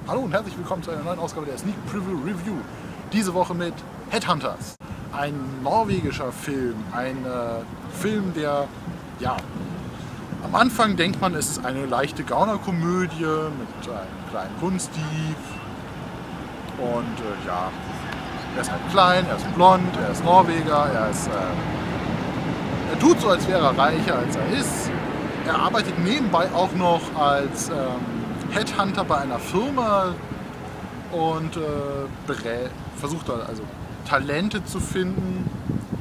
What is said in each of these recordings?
Hallo und herzlich willkommen zu einer neuen Ausgabe der Sneak Preview Review. Diese Woche mit Headhunters. Ein norwegischer Film. Ein Film, der, ja, am Anfang denkt man, es ist eine leichte Gaunerkomödie mit einem kleinen Kunstdieb. Und ja, er ist halt klein, er ist blond, er ist Norweger, er tut so, als wäre er reicher, als er ist. Er arbeitet nebenbei auch noch als Headhunter bei einer Firma und versucht also Talente zu finden,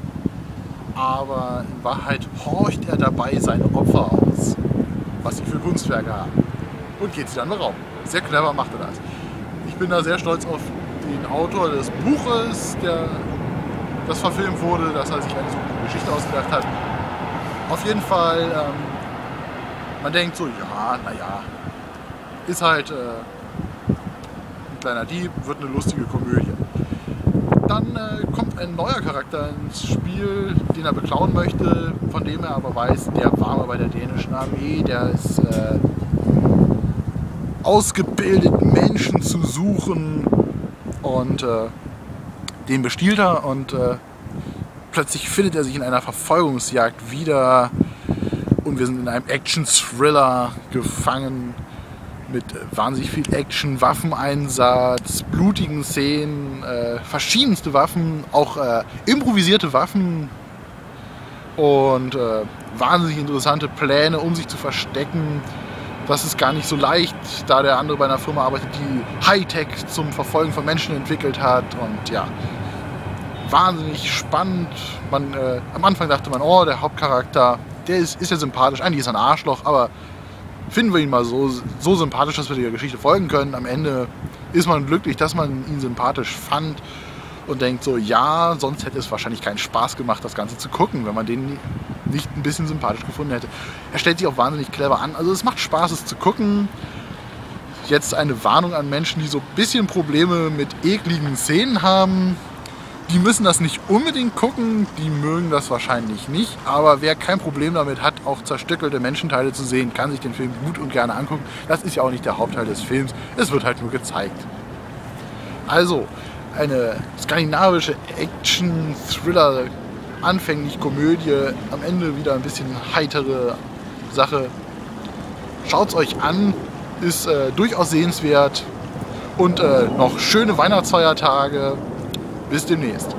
aber in Wahrheit horcht er dabei seine Opfer aus, was sie für Kunstwerke haben, und geht sie dann berauben. Sehr clever macht er das. Ich bin da sehr stolz auf den Autor des Buches, das verfilmt wurde, dass er sich eine so gute Geschichte ausgedacht hat. Auf jeden Fall, man denkt so, ja, naja, ist halt ein kleiner Dieb, wird eine lustige Komödie. Dann kommt ein neuer Charakter ins Spiel, den er beklauen möchte, von dem er aber weiß, der war mal bei der dänischen Armee, der ist ausgebildet, Menschen zu suchen, und den bestiehlt er, und plötzlich findet er sich in einer Verfolgungsjagd wieder und wir sind in einem Action-Thriller gefangen mit wahnsinnig viel Action, Waffeneinsatz, blutigen Szenen, verschiedenste Waffen, auch improvisierte Waffen und wahnsinnig interessante Pläne, um sich zu verstecken. Das ist gar nicht so leicht, da der andere bei einer Firma arbeitet, die Hightech zum Verfolgen von Menschen entwickelt hat, und ja, wahnsinnig spannend. Am Anfang dachte man, oh, der Hauptcharakter, der ist ja sympathisch, eigentlich ist er ein Arschloch, aber finden wir ihn mal so sympathisch, dass wir der Geschichte folgen können. Am Ende ist man glücklich, dass man ihn sympathisch fand und denkt so, ja, sonst hätte es wahrscheinlich keinen Spaß gemacht, das Ganze zu gucken, wenn man den nicht ein bisschen sympathisch gefunden hätte. Er stellt sich auch wahnsinnig clever an, also es macht Spaß, es zu gucken. Jetzt eine Warnung an Menschen, die so ein bisschen Probleme mit ekligen Szenen haben. Die müssen das nicht unbedingt gucken, die mögen das wahrscheinlich nicht, aber wer kein Problem damit hat, auch zerstückelte Menschenteile zu sehen, kann sich den Film gut und gerne angucken. Das ist ja auch nicht der Hauptteil des Films, es wird halt nur gezeigt. Also, eine skandinavische Action-Thriller, anfänglich Komödie, am Ende wieder ein bisschen heitere Sache. Schaut's euch an, ist durchaus sehenswert, und noch schöne Weihnachtsfeiertage. Bis demnächst.